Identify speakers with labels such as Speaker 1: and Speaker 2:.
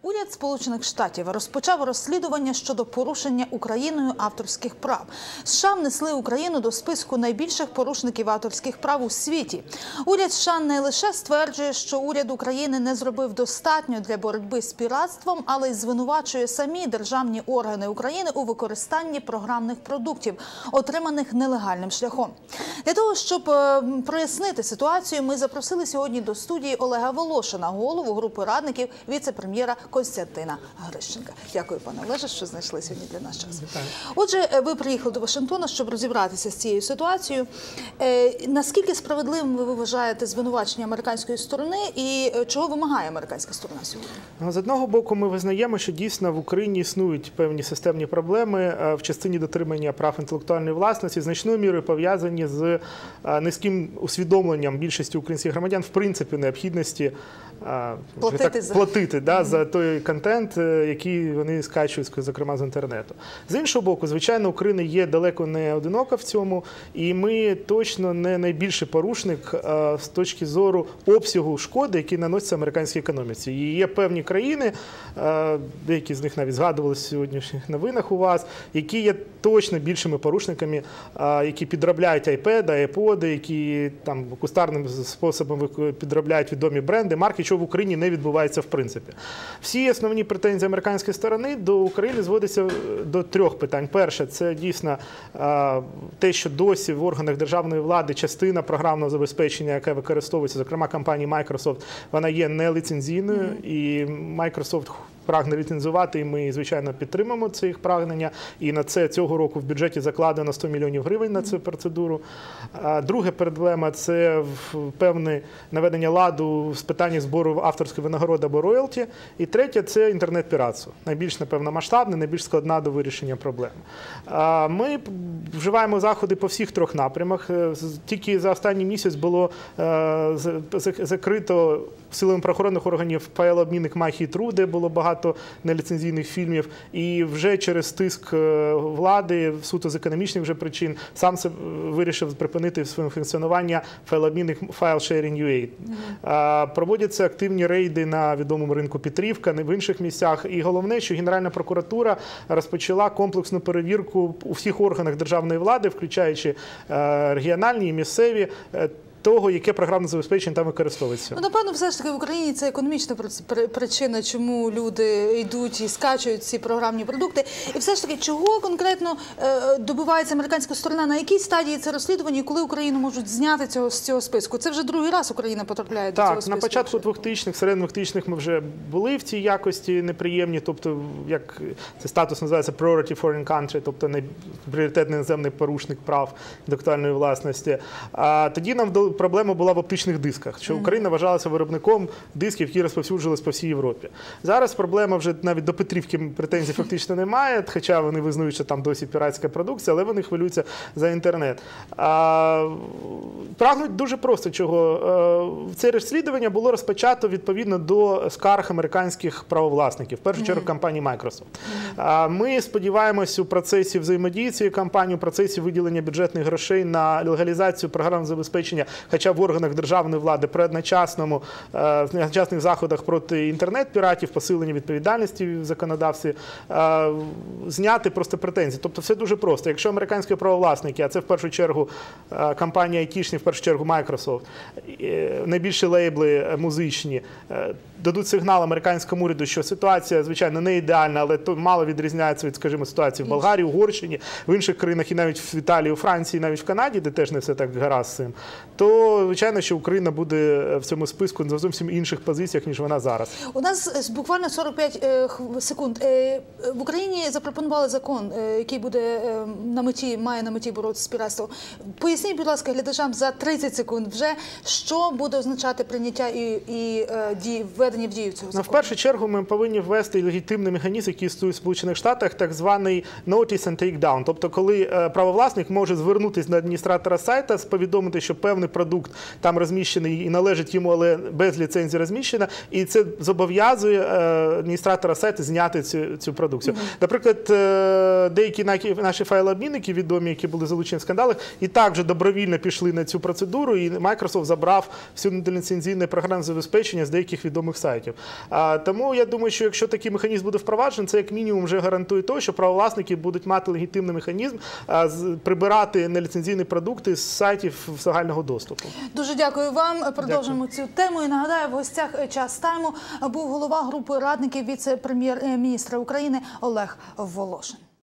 Speaker 1: Уряд Сполучених Штатів розпочав розслідування щодо порушення Україною авторських прав. США внесли Україну до списку найбільших порушників авторських прав у світі. Уряд США не лише стверджує, що уряд України не зробив достатньо для боротьби з піратством, але й звинувачує самі державні органи України у використанні програмних продуктів, отриманих нелегальним шляхом. Для того, щоб прояснити ситуацію, ми запросили сьогодні до студії Олега Волошина, голову групи радників віце-прем'єра Костянтина Грищенка. Дякую, пане Олеже, що знайшли сьогодні для нас час. Отже, ви приїхали до Вашингтона, щоб розібратися з цією ситуацією. Наскільки справедливим ви вважаєте звинувачення американської сторони і чого вимагає американська сторона сьогодні?
Speaker 2: З одного боку, ми визнаємо, що дійсно в Україні існують певні системні проблеми в частині дотримання прав інтелектуальної власності, значною мірою пов'язані з низьким усвідомленням більшості українських громадян в принципі необхідності платити за той контент, який вони скачують, зокрема, з інтернету. З іншого боку, звичайно, Україна є далеко не одинока в цьому, і ми точно не найбільший порушник з точки зору обсягу шкоди, який наноситься американській економіці. І є певні країни, деякі з них навіть згадувалися в сьогоднішніх новинах у вас, які є точно більшими порушниками, які підробляють iPad, iPod, які там кустарним способом підробляють відомі бренди, марки, що в Україні не відбувається в принципі. Всі основні претензії американської сторони до України зводяться до трьох питань. Перше, це дійсно те, що досі в органах державної влади частина програмного забезпечення, яке використовується, зокрема компанії Microsoft, вона є неліцензійною, і Microsoft прагне ліцензувати, і ми, звичайно, підтримуємо це їх прагнення. І на це цього року в бюджеті закладено 100 мільйонів гривень на цю процедуру. Друга проблема – це певне наведення ладу з питання збору авторської винагороди або роялті. І третє – це інтернет-піратство. Найбільш, напевно, масштабне, найбільш складна до вирішення проблем. Ми вживаємо заходи по всіх трьох напрямах. Тільки за останній місяць було закрито силами правоохоронних органів файлообмінник Махі-Тру, де було багато неліцензійних фільмів, і вже через тиск влади, суто з економічних вже причин, сам вирішив припинити своє функціонування файлообмінник FileSharing.ua. Проводяться активні рейди на відомому ринку Петрівка, не в інших місцях. І головне, що Генеральна прокуратура розпочала комплексну перевірку у всіх органах державної влади, включаючи регіональні і місцеві, того, яке програмне забезпечення там використовується.
Speaker 1: Напевно, все ж таки в Україні це економічна причина, чому люди йдуть і скачують ці програмні продукти. І все ж таки, чого конкретно добивається американська сторона? На якій стадії це розслідування і коли Україну можуть зняти з цього списку? Це вже другий раз Україна потрапляє до цього списку.
Speaker 2: Так, на початку 2000-х, середині 2000-х ми вже були в цій якості неприємні, тобто, як це статус називається Priority Foreign Country, тобто пріоритетний іноземний порушник прав інтелектуальної власності. Тоді нам проблема була в оптичних дисках, що Україна вважалася виробником дисків, які розповсюджувались по всій Європі. Зараз проблема вже навіть до Петрівки претензій фактично немає, хоча вони визнають, що там досі піратська продукція, але вони хвилюються за інтернет. Прагнуть дуже просто чого. Це розслідування було розпочато відповідно до скарг американських правовласників, в першу чергу компанії Microsoft. Ми сподіваємося у процесі взаємодії цієї компанії, у процесі виділення бюджетних грошей на легалізацію програмного забезпечення, хоча в органах державної влади при одночасних заходах проти інтернет-піратів, посилення відповідальності в законодавстві, зняти просто претензії. Тобто все дуже просто. Якщо американські правовласники, а це в першу чергу компанія айтішні, в першу чергу Microsoft, найбільші лейбли музичні, дадуть сигнал американському уряду, що ситуація, звичайно, не ідеальна, але то мало відрізняється від, скажімо, ситуації в Болгарії, Угорщині, в інших країнах, і навіть в Італії, у Франції, навіть в Канаді, де теж не все так гаразд з цим, то, звичайно, що Україна буде в цьому списку на зовсім інших позиціях, ніж вона зараз.
Speaker 1: У нас буквально 45 секунд. В Україні запропонували закон, який має на меті боротися з піратством. Поясніть, будь ласка, глядачам за 30 секунд вже, що буде означати прийняття і введення в дію цього закону.
Speaker 2: В першу чергу ми повинні ввести легітимний механізм, який існує в Сполучених Штатах, так званий notice and take down. Тобто, коли правовласник може звернутися до адміністратора сайта, повідомити, що певний продукт там розміщений і належить йому, але без ліцензії розміщена, і це зобов'язує адміністратора сайту зняти цю продукцію. Наприклад, деякі наші файлообмінники відомі, які були залучені в скандалах, і так вже добровільно пішли на цю процедуру, і Microsoft забрав всю неліцензійне програмне забезпечення з деяких відомих сайтів. Тому я думаю, що якщо такий механізм буде впроваджений, це як мінімум вже гарантує те, що правовласники будуть мати легітимний механізм прибирати неліцензійні продукти з сайтів загального доступу.
Speaker 1: Дуже дякую вам. Продовжимо цю тему. І нагадаю, в гостях «Час Тайму» був голова групи радників віце-прем'єр-міністра України Олег Волошин.